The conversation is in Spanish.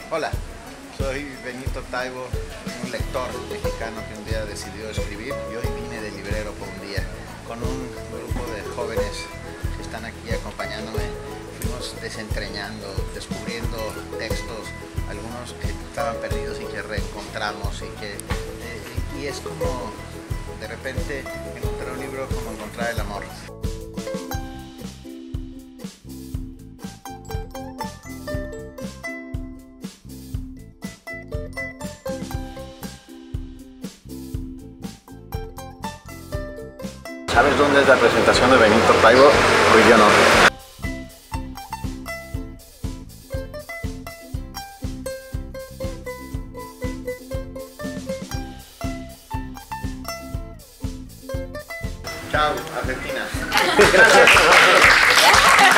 Hola, soy Benito Taibo, un lector mexicano que un día decidió escribir y hoy vine de librero por un día con un grupo de jóvenes que están aquí acompañándome. Fuimos desentrañando, descubriendo textos, algunos que estaban perdidos y que reencontramos y es como de repente encontrar un libro como encontrar el amor. ¿Sabes dónde es la presentación de Benito Taibo? Pues yo no. Chao, Argentina. Gracias.